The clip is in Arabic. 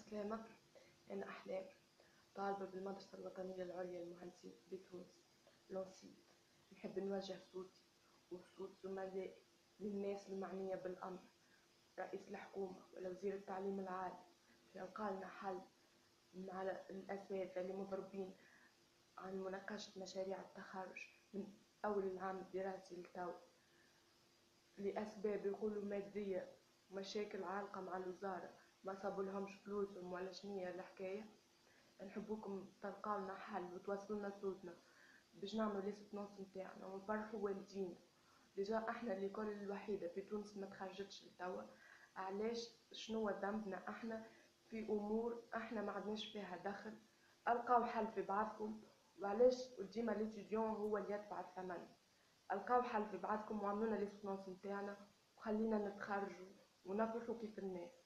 سلامة. أنا أحلام، طالبة بالمدرسة الوطنية العليا للمهندسين بتونس لونسيت. نحب نوجه صوتي وصوت زملائي للناس المعنية بالأمر، رئيس الحكومة ولا وزير التعليم العالي، في أنقالنا حل مع الأساتذة اللي مضربين عن مناقشة مشاريع التخرج من أول العام الدراسي للتو لأسباب يقولوا مادية ومشاكل عالقة مع الوزارة، ما صابولهمش فلوسهم ولا شنية الحكاية. نحبوكم تلقاولنا حل وتوصلونا صوتنا باش نعملوا ليست نص نتاعنا ونفرحوا والدينا. ديجا احنا اللي كل الوحيدة في تونس ما تخرجتش لتوا، علاش؟ شنو ذنبنا احنا في امور احنا ما عندناش فيها دخل؟ القاو حل في بعضكم، وعلاش ديما ليتيديون هو اللي يدفع الثمن؟ القاو حل في بعضكم وعملونا ليست نص نتاعنا وخلينا نتخرجوا ونفرحوا كيف الناس.